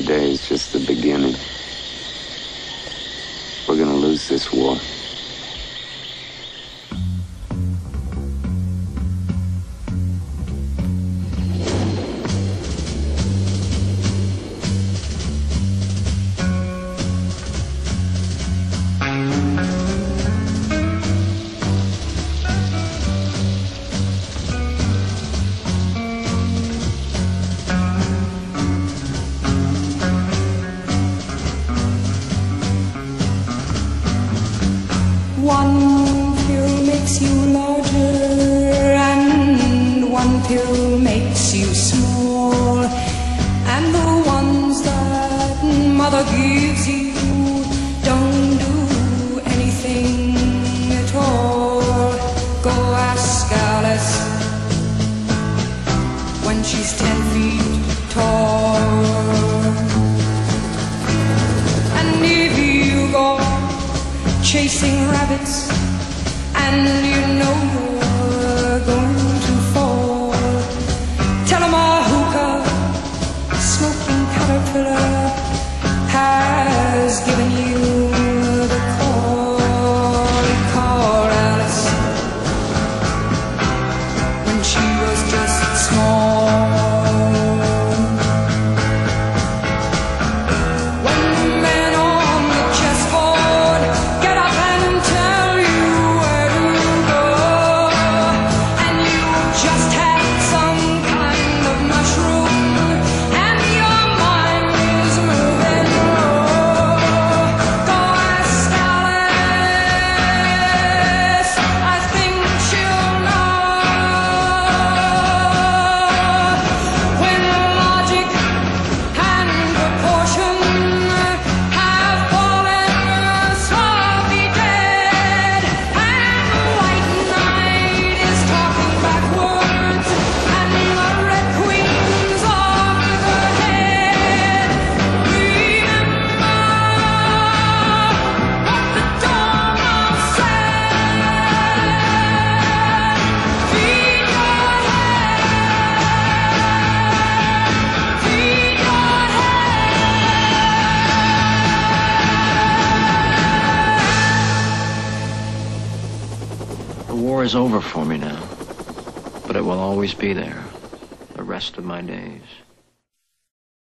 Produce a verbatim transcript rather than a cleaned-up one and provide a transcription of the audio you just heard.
day is just the beginning. We're gonna lose this war. One pill makes you larger and one pill makes you small, and the ones that mother gives you don't do anything at all. Go ask Alice when she's ten feet tall. And if you go chasing rabbits and you know you're going to fall, tell 'em a hookah smoking caterpillar has given you the call. Call Alice when she was just small. The war is over for me now, but it will always be there the rest of my days.